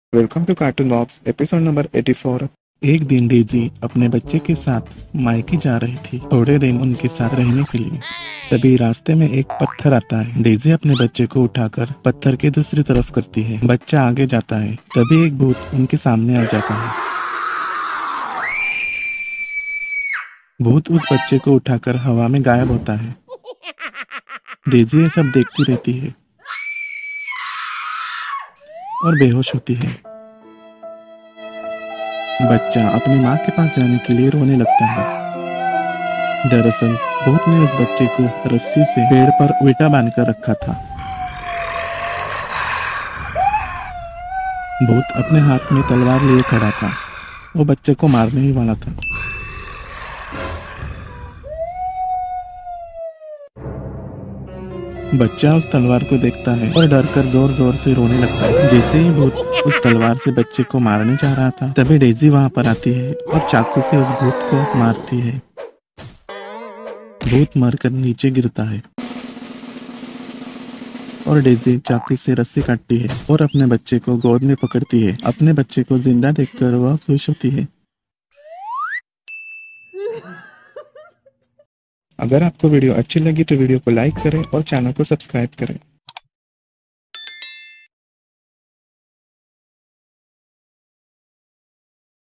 Welcome to cartoon box episode number 84। एक दिन Daisy अपने बच्चे के साथ मायके जा रही थी, थोड़े दिन उनके साथ रहने के लिए। तभी रास्ते में एक पत्थर आता है। डेजी अपने बच्चे को उठाकर पत्थर के दूसरी तरफ करती है। बच्चा आगे जाता है, तभी एक भूत उनके सामने आ जाता है। भूत उस बच्चे को उठाकर हवा में गायब होता है। डेजी ये सब देखती रहती है और बेहोश होती है। बच्चा अपनी माँ के पास जाने के लिए रोने लगता है। दरअसल भूत ने उस बच्चे को रस्सी से पेड़ पर उल्टा बांधकर रखा था। भूत अपने हाथ में तलवार लिए खड़ा था। वो बच्चे को मारने ही वाला था। बच्चा उस तलवार को देखता है और डरकर जोर जोर से रोने लगता है। जैसे ही भूत उस तलवार से बच्चे को मारने जा रहा था, तभी डेजी वहां पर आती है और चाकू से उस भूत को मारती है। भूत मरकर नीचे गिरता है और डेजी चाकू से रस्सी काटती है और अपने बच्चे को गोद में पकड़ती है। अपने बच्चे को जिंदा देखकर वह खुश होती है। अगर आपको वीडियो अच्छी लगी तो वीडियो को लाइक करें और चैनल को सब्सक्राइब करें।